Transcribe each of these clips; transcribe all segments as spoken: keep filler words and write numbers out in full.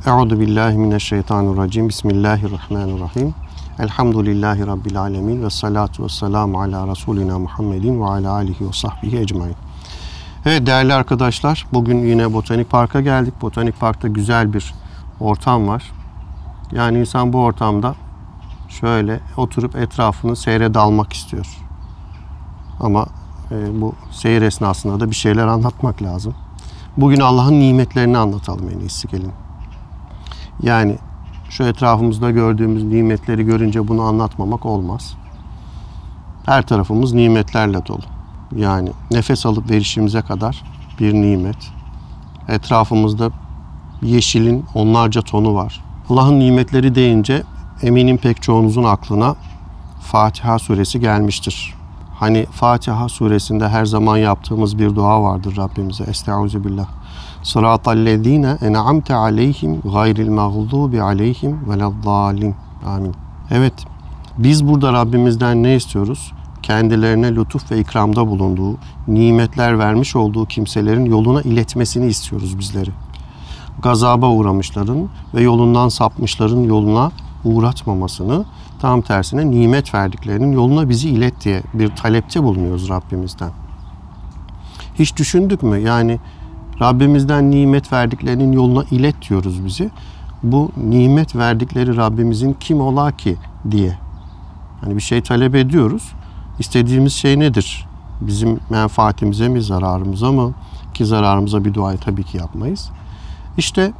Euzu billahi mineşşeytanirracim. Bismillahirrahmanirrahim. Elhamdülillahi Rabbil alemin ve salatu ve selamu ala Resulina Muhammedin ve ala alihi ve sahbihi ecmain. Evet değerli arkadaşlar, bugün yine Botanik Park'a geldik. Botanik Park'ta güzel bir ortam var. Yani insan bu ortamda şöyle oturup etrafını seyre dalmak istiyor. Ama e, bu seyir esnasında da bir şeyler anlatmak lazım. Bugün Allah'ın nimetlerini anlatalım en iyisi, gelin. Yani şu etrafımızda gördüğümüz nimetleri görünce bunu anlatmamak olmaz. Her tarafımız nimetlerle dolu. Yani nefes alıp verişimize kadar bir nimet. Etrafımızda yeşilin onlarca tonu var. Allah'ın nimetleri deyince eminim pek çoğunuzun aklına Fatiha suresi gelmiştir. Hani Fatiha suresinde her zaman yaptığımız bir dua vardır Rabbimize. Estağfirullah. Sıratallezine en'amte aleyhim gayril mağdubi aleyhim veleddallin. Amin. Evet, biz burada Rabbimizden ne istiyoruz? Kendilerine lütuf ve ikramda bulunduğu, nimetler vermiş olduğu kimselerin yoluna iletmesini istiyoruz bizleri. Gazaba uğramışların ve yolundan sapmışların yoluna uğratmamasını, tam tersine nimet verdiklerinin yoluna bizi ilet diye bir talepte bulunuyoruz Rabbimizden. Hiç düşündük mü? Yani Rabbimizden nimet verdiklerinin yoluna ilet diyoruz bizi. Bu nimet verdikleri Rabbimizin kim ola ki diye. Hani bir şey talep ediyoruz. İstediğimiz şey nedir? Bizim menfaatimize mi, zararımıza mı? Ki zararımıza bir duayı tabii ki yapmayız. İşte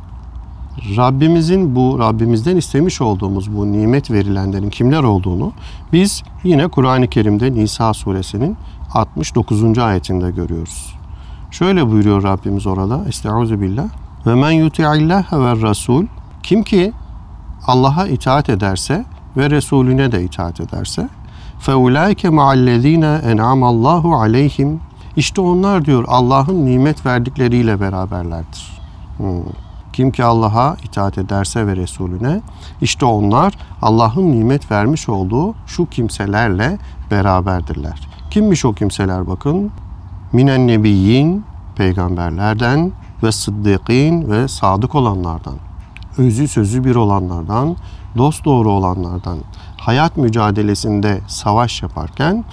Rabbimizin bu Rabbimizden istemiş olduğumuz bu nimet verilenlerin kimler olduğunu biz yine Kur'an-ı Kerim'de Nisa suresinin altmış dokuzuncu ayetinde görüyoruz. Şöyle buyuruyor Rabbimiz orada. Estağfirullah. Ve men yuti'illâhe ve rasul. Kim ki Allah'a itaat ederse ve Resulüne de itaat ederse fe ulaike ma'allezîne en'amallahu aleyhim. İşte onlar diyor Allah'ın nimet verdikleriyle beraberlerdir. Hmm. Kim ki Allah'a itaat ederse ve Resulüne, işte onlar Allah'ın nimet vermiş olduğu şu kimselerle beraberdirler. Kimmiş o kimseler bakın? Minen nebiyyin, peygamberlerden ve sıddıkîn ve sadık olanlardan, özü sözü bir olanlardan, dosdoğru olanlardan, hayat mücadelesinde savaş yaparken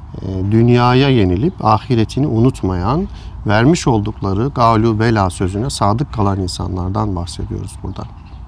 dünyaya yenilip ahiretini unutmayan, vermiş oldukları galu bela sözüne sadık kalan insanlardan bahsediyoruz burada.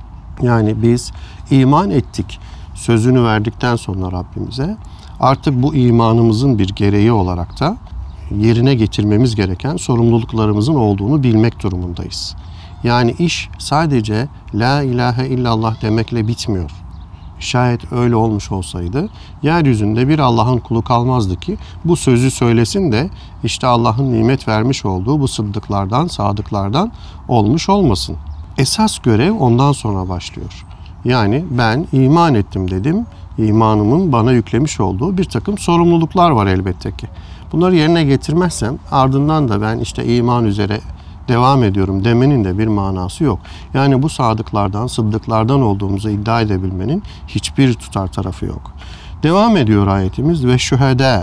Yani biz iman ettik sözünü verdikten sonra Rabbimize artık bu imanımızın bir gereği olarak da yerine getirmemiz gereken sorumluluklarımızın olduğunu bilmek durumundayız. Yani iş sadece la ilahe illallah demekle bitmiyor. Şayet öyle olmuş olsaydı yeryüzünde bir Allah'ın kulu kalmazdı ki bu sözü söylesin de işte Allah'ın nimet vermiş olduğu bu sıddıklardan, sadıklardan olmuş olmasın. Esas görev ondan sonra başlıyor. Yani ben iman ettim dedim. İmanımın bana yüklemiş olduğu bir takım sorumluluklar var elbette ki. Bunları yerine getirmezsem ardından da ben işte iman üzere devam ediyorum demenin de bir manası yok. Yani bu sadıklardan, sıddıklardan olduğumuzu iddia edebilmenin hiçbir tutar tarafı yok. Devam ediyor ayetimiz ve şühedâ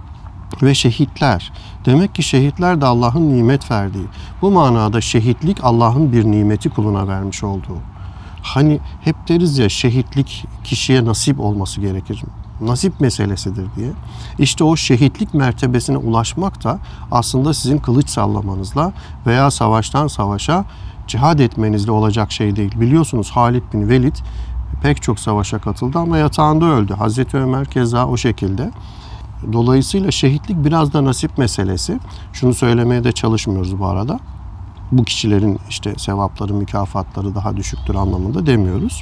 ve şehitler. Demek ki şehitler de Allah'ın nimet verdiği. Bu manada şehitlik Allah'ın bir nimeti kuluna vermiş olduğu. Hani hep deriz ya şehitlik kişiye nasip olması gerekir. Nasip meselesidir diye. İşte o şehitlik mertebesine ulaşmak da aslında sizin kılıç sallamanızla veya savaştan savaşa cihad etmenizle olacak şey değil. Biliyorsunuz Halid bin Velid pek çok savaşa katıldı ama yatağında öldü. Hazreti Ömer keza o şekilde. Dolayısıyla şehitlik biraz da nasip meselesi. Şunu söylemeye de çalışmıyoruz bu arada. Bu kişilerin işte sevapları, mükafatları daha düşüktür anlamında demiyoruz.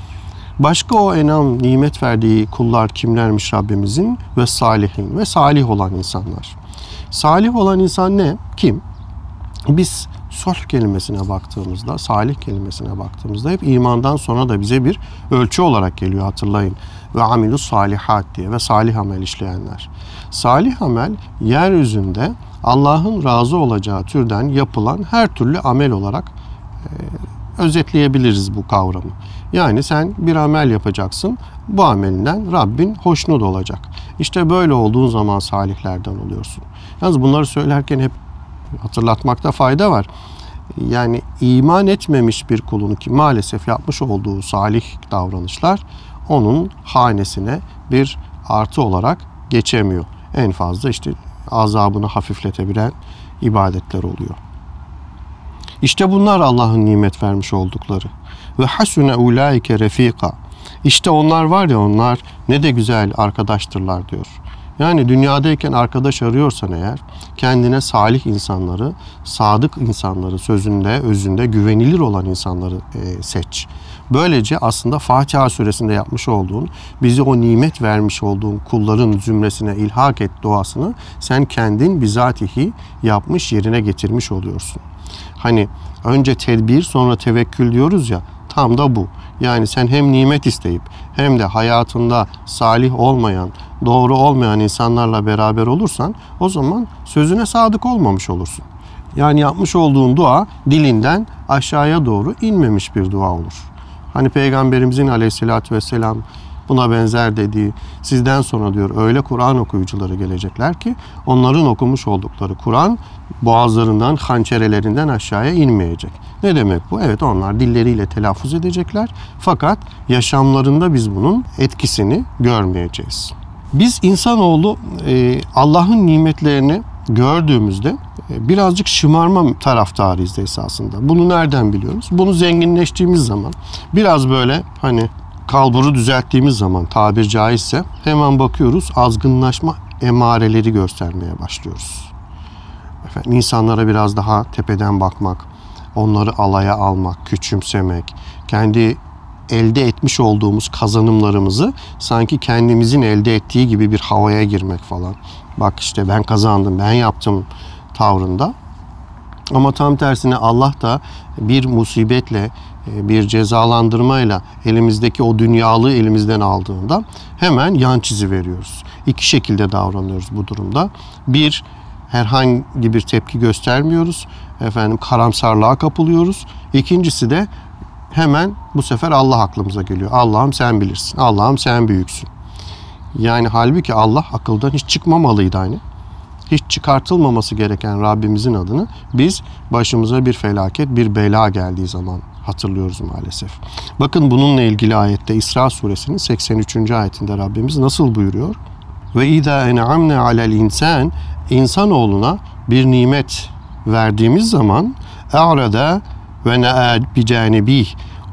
Başka o enam nimet verdiği kullar kimlermiş Rabbimizin? Ve salihin ve salih olan insanlar. Salih olan insan ne? Kim? Biz sulh kelimesine baktığımızda, salih kelimesine baktığımızda hep imandan sonra da bize bir ölçü olarak geliyor, hatırlayın. Ve amilus salihat diye ve salih amel işleyenler. Salih amel yeryüzünde Allah'ın razı olacağı türden yapılan her türlü amel olarak e, özetleyebiliriz bu kavramı. Yani sen bir amel yapacaksın, bu amelinden Rabbin hoşnut olacak. İşte böyle olduğun zaman salihlerden oluyorsun. Yalnız bunları söylerken hep hatırlatmakta fayda var. yani iman etmemiş bir kulun ki maalesef yapmış olduğu salih davranışlar onun hanesine bir artı olarak geçemiyor. En fazla işte azabını hafifletebilen ibadetler oluyor. İşte bunlar Allah'ın nimet vermiş oldukları. Ve hasune ulaike refika. İşte onlar var ya, onlar ne de güzel arkadaştırlar diyor. Yani dünyadayken arkadaş arıyorsan eğer kendine salih insanları, sadık insanları, sözünde, özünde güvenilir olan insanları e, seç. Böylece aslında Fatiha suresinde yapmış olduğun, bizi o nimet vermiş olduğun kulların zümresine ilhak et duasını sen kendin bizatihi yapmış, yerine getirmiş oluyorsun. Hani önce tedbir sonra tevekkül diyoruz ya, tam da bu. Yani sen hem nimet isteyip hem de hayatında salih olmayan, doğru olmayan insanlarla beraber olursan o zaman sözüne sadık olmamış olursun. Yani yapmış olduğun dua dilinden aşağıya doğru inmemiş bir dua olur. Hani Peygamberimizin aleyhissalatü vesselam buna benzer dediği, sizden sonra diyor öyle Kur'an okuyucuları gelecekler ki onların okumuş oldukları Kur'an boğazlarından, hançerelerinden aşağıya inmeyecek. Ne demek bu? Evet, onlar dilleriyle telaffuz edecekler fakat yaşamlarında biz bunun etkisini görmeyeceğiz. Biz insanoğlu Allah'ın nimetlerini gördüğümüzde birazcık şımarma taraftarıyız esasında. Bunu nereden biliyoruz? Bunu zenginleştiğimiz zaman, biraz böyle hani kalburu düzelttiğimiz zaman tabir caizse hemen bakıyoruz, azgınlaşma emareleri göstermeye başlıyoruz. Efendim, insanlara biraz daha tepeden bakmak, onları alaya almak, küçümsemek, kendi elde etmiş olduğumuz kazanımlarımızı sanki kendimizin elde ettiği gibi bir havaya girmek falan. Bak işte ben kazandım, ben yaptım tavrında. Ama tam tersine Allah da bir musibetle, bir cezalandırmayla elimizdeki o dünyalığı elimizden aldığında hemen yan çizi veriyoruz. İki şekilde davranıyoruz bu durumda. Bir, herhangi bir tepki göstermiyoruz. Efendim, karamsarlığa kapılıyoruz. İkincisi de hemen bu sefer Allah aklımıza geliyor. Allah'ım sen bilirsin. Allah'ım sen büyüksün. Yani halbuki Allah akıldan hiç çıkmamalıydı hani. Hiç çıkartılmaması gereken Rabbimizin adını biz başımıza bir felaket, bir bela geldiği zaman hatırlıyoruz maalesef. Bakın bununla ilgili ayette İsra suresinin seksen üçüncü ayetinde Rabbimiz nasıl buyuruyor? Ve izâ en'amne alel insan, insanoğluna bir nimet verdiğimiz zaman e'rada ve ne'a bicânibih,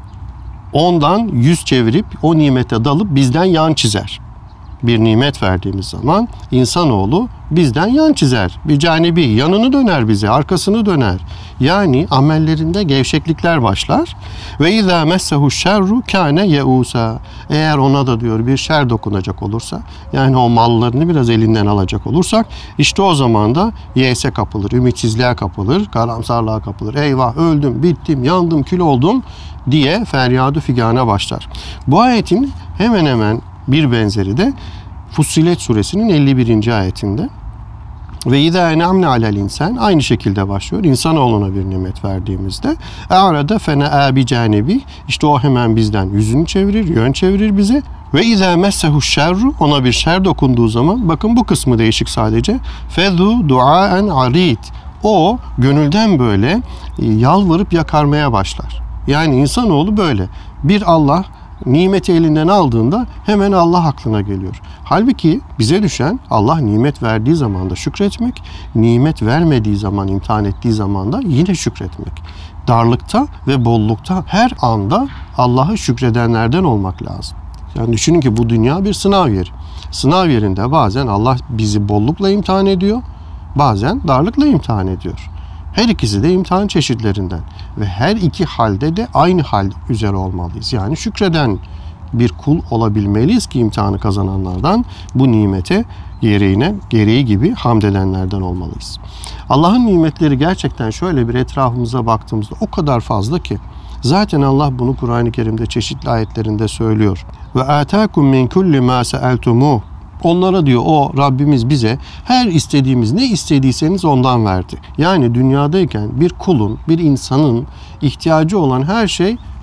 ondan yüz çevirip o nimete dalıp bizden yan çizer. Bir nimet verdiğimiz zaman insanoğlu bizden yan çizer. Bir canibi, yanını döner bize, arkasını döner. Yani amellerinde gevşeklikler başlar. Ve izâ messehu şerru kâne yeûsâ. Eğer ona da diyor bir şer dokunacak olursa, yani o mallarını biraz elinden alacak olursak, işte o zaman da yeyse kapılır, ümitsizliğe kapılır, karamsarlığa kapılır. Eyvah, öldüm, bittim, yandım, kül oldum diye feryadu figana başlar. Bu ayetin hemen hemen bir benzeri de Fussilet suresinin elli birinci ayetinde. Ve izâ en'amne alel insan, aynı şekilde başlıyor. İnsanoğluna bir nimet verdiğimizde e'rada fene'a bicânebi, işte o hemen bizden yüzünü çevirir, yön çevirir bize. Ve izâ messehu şerru, ona bir şer dokunduğu zaman, bakın bu kısmı değişik sadece. Fezû duaen arid, o gönülden böyle yalvarıp yakarmaya başlar. Yani insanoğlu böyle. Bir Allah nimeti elinden aldığında hemen Allah aklına geliyor. Halbuki bize düşen Allah nimet verdiği zaman da şükretmek, nimet vermediği zaman, imtihan ettiği zaman da yine şükretmek. Darlıkta ve bollukta her anda Allah'a şükredenlerden olmak lazım. Yani düşünün ki bu dünya bir sınav yeri. Sınav yerinde bazen Allah bizi bollukla imtihan ediyor, bazen darlıkla imtihan ediyor. Her ikisi de imtihan çeşitlerinden ve her iki halde de aynı hal üzere olmalıyız. Yani şükreden bir kul olabilmeliyiz ki imtihanı kazananlardan, bu nimete gereğine, gereği gibi hamd edenlerden olmalıyız. Allah'ın nimetleri gerçekten şöyle bir etrafımıza baktığımızda o kadar fazla ki zaten Allah bunu Kur'an-ı Kerim'de çeşitli ayetlerinde söylüyor. Ve ataakum min kulli ma sa'altumuh. Onlara diyor o Rabbimiz bize her istediğimiz, ne istediyseniz ondan verdi. Yani dünyadayken bir kulun, bir insanın ihtiyacı olan her şey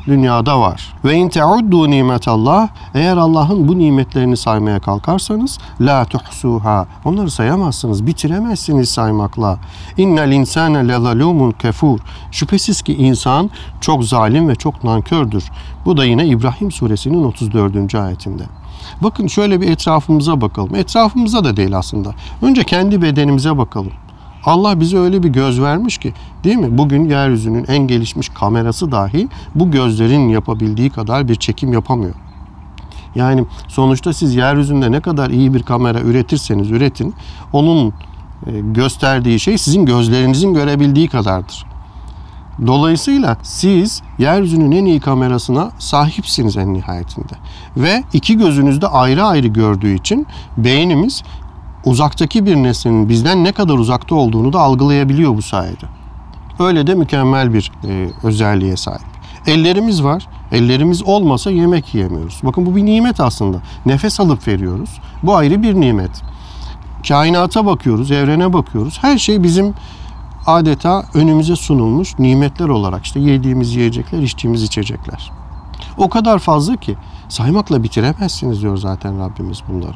dünyada var. Ve in teuddu nimetallah, eğer Allah'ın bu nimetlerini saymaya kalkarsanız la tuhsuha, onları sayamazsınız, bitiremezsiniz saymakla. İnnel insane lezalumun kefur, şüphesiz ki insan çok zalim ve çok nankördür. Bu da yine İbrahim suresinin otuz dördüncü ayetinde. Bakın şöyle bir etrafımıza bakalım. Etrafımıza da değil aslında. Önce kendi bedenimize bakalım. Allah bize öyle bir göz vermiş ki, değil mi? Bugün yeryüzünün en gelişmiş kamerası dahi bu gözlerin yapabildiği kadar bir çekim yapamıyor. Yani sonuçta siz yeryüzünde ne kadar iyi bir kamera üretirseniz üretin, onun gösterdiği şey sizin gözlerinizin görebildiği kadardır. Dolayısıyla siz yeryüzünün en iyi kamerasına sahipsiniz en nihayetinde. Ve iki gözünüzde ayrı ayrı gördüğü için beynimiz uzaktaki bir nesnenin bizden ne kadar uzakta olduğunu da algılayabiliyor bu sayede. Öyle de mükemmel bir e, özelliğe sahip. Ellerimiz var. Ellerimiz olmasa yemek yiyemiyoruz. Bakın bu bir nimet aslında. Nefes alıp veriyoruz. Bu ayrı bir nimet. Kainata bakıyoruz, evrene bakıyoruz. Her şey bizim adeta önümüze sunulmuş nimetler olarak. İşte yediğimiz yiyecekler, içtiğimiz içecekler. O kadar fazla ki saymakla bitiremezsiniz diyor zaten Rabbimiz bunları.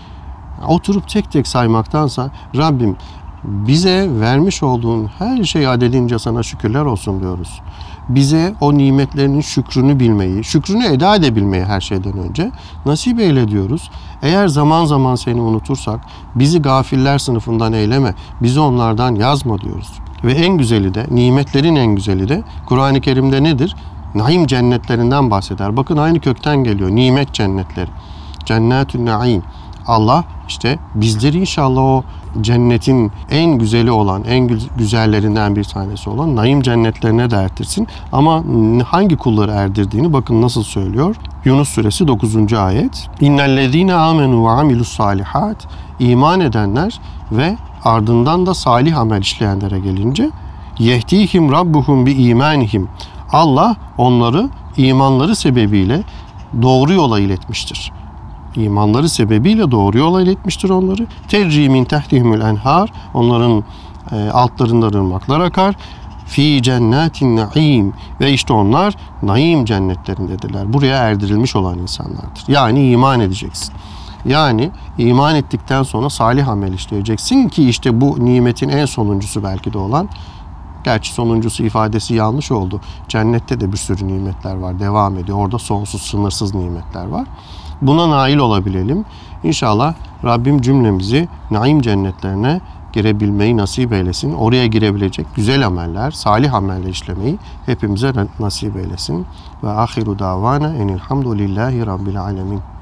Oturup tek tek saymaktansa Rabbim bize vermiş olduğun her şey adedince sana şükürler olsun diyoruz. Bize o nimetlerinin şükrünü bilmeyi, şükrünü eda edebilmeyi her şeyden önce nasip eyle diyoruz. Eğer zaman zaman seni unutursak bizi gafiller sınıfından eyleme, bizi onlardan yazma diyoruz. Ve en güzeli de, nimetlerin en güzeli de Kur'an-ı Kerim'de nedir? Naim cennetlerinden bahseder. Bakın aynı kökten geliyor. Nimet cennetleri. Cennetün naim. Allah işte bizleri inşallah o cennetin en güzeli olan, en güzellerinden bir tanesi olan naim cennetlerine de erdirsin. Ama hangi kulları erdirdiğini bakın nasıl söylüyor. Yunus suresi dokuzuncu ayet. İnnellezîne âmenû ve amilussâlihât, iman edenler ve ardından da salih amel işleyenlere gelince yehdihim rabbuhum bi imanihim, Allah onları imanları sebebiyle doğru yola iletmiştir. İmanları sebebiyle doğru yola iletmiştir onları. Tecri min tehtihimül enhar, onların e, altlarından ırmaklar akar. Fi cennetin naim, ve işte onlar naim cennetlerindedirler. Buraya erdirilmiş olan insanlardır. Yani iman edeceksin. Yani iman ettikten sonra salih amel işleyeceksin ki işte bu nimetin en sonuncusu belki de olan, gerçi sonuncusu ifadesi yanlış oldu. Cennette de bir sürü nimetler var, devam ediyor. Orada sonsuz, sınırsız nimetler var. Buna nail olabilelim. İnşallah Rabbim cümlemizi naim cennetlerine girebilmeyi nasip eylesin. Oraya girebilecek güzel ameller, salih ameller işlemeyi hepimize nasip eylesin. Ve ahiru davana enilhamdülillahi rabbil alemin.